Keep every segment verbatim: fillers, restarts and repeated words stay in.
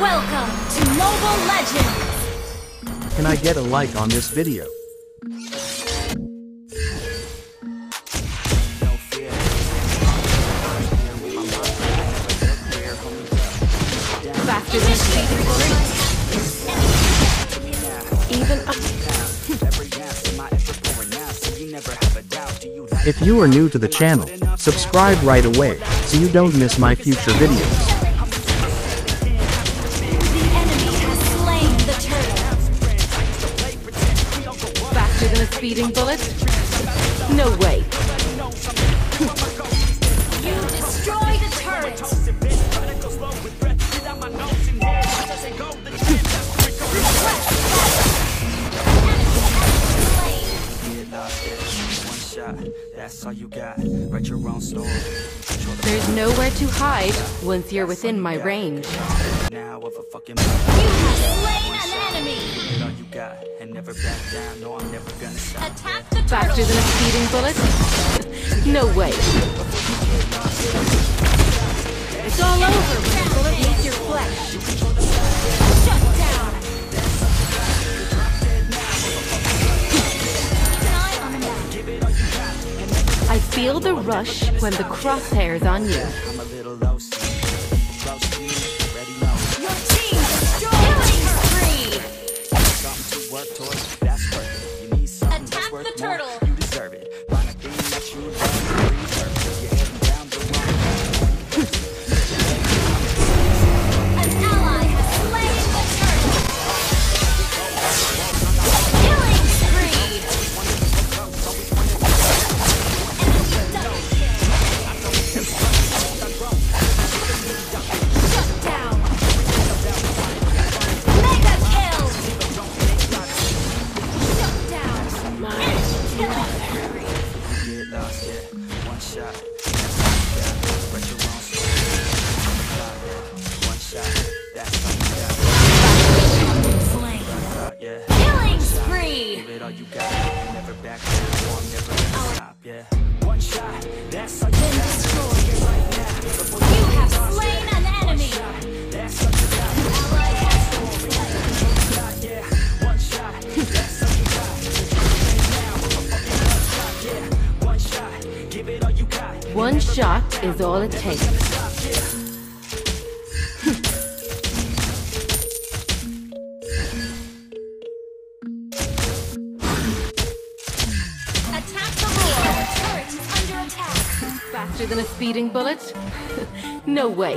Welcome to Mobile Legends! Can I get a like on this video? Faster than speeding bullets. Even up. If you are new to the channel, subscribe right away, so you don't miss my future videos. The enemy has slain the turtle. Faster than a speeding bullet? No way. You destroy the turret. That's all you got. Write your own story. There's nowhere to hide once you're within my range. Now of a fucking You have slain an enemy. Get all you got and never back down. No, I'm never gonna stop. Attack the turtle. Faster than a speeding bullet? No way. It's all over when the bullet meets your flesh. Shut down. I feel the rush when the crosshair's on you. I'm a little low key. Close to you, already know. Your team destroyed killing spree. Something to work towards, that's worth it. You need something that's Attack worth the more, turtle. you deserve it. Find a thing that you love, reserve it. You're heading down the wrong An ally has slain the turtle. Killing spree. Shut down. Mega kill. Shut down. Killing spree. get lost, yeah. One shot. Yeah. Write your own story. One shot. That's all you got. Slain. Uh, yeah. Killing spree. Give it all you got. Never back down. No, I'm never gonna stop, yeah. One shot. That's all you Been got. destroyed. You have slain an enemy. That's all you got. Ally has been slain. Yeah. One shot. That's all you got. Yeah. One shot. Give it all you got. One shot is all it takes. Attack the lord! Our turret is under attack. Faster than a speeding bullet? No way.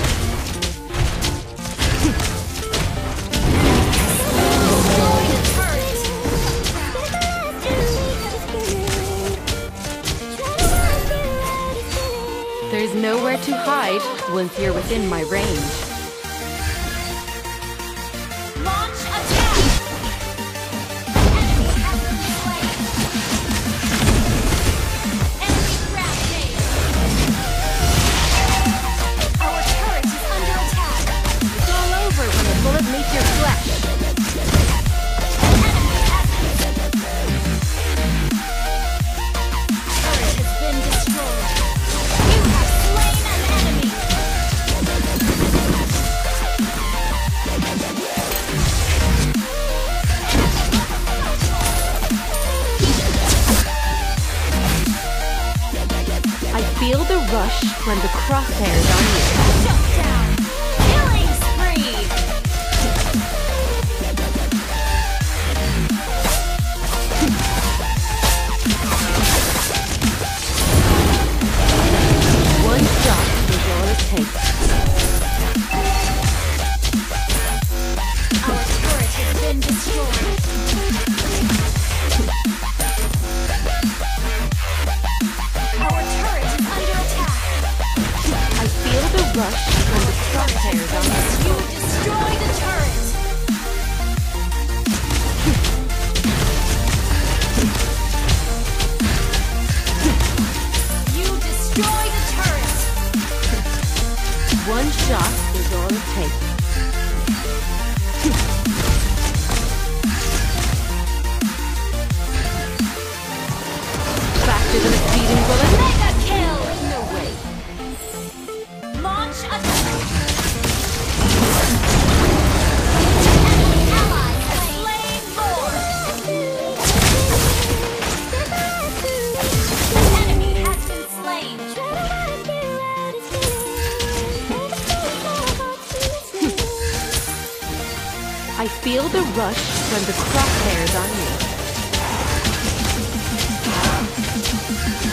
Destroy the turret! There's nowhere to hide once you're within my range. Launch attack! Enemy has been slain. Enemy rampage. Our turret is under attack. It's all over when the bullet meets your flesh. An enemy has been turret has been destroyed. You have slain an enemy. I feel the rush when the crosshairs on you. Shut down! Killing spree! One shot is all it takes. Our turret has been destroyed. Our turret is under attack. I feel the rush when the crosshairs on you. You destroy the turret. You destroy the turret. One shot is all it takes. Faster than a speeding bullet? Mega kill! No way. Launch attack! I feel the rush when the crosshairs on me.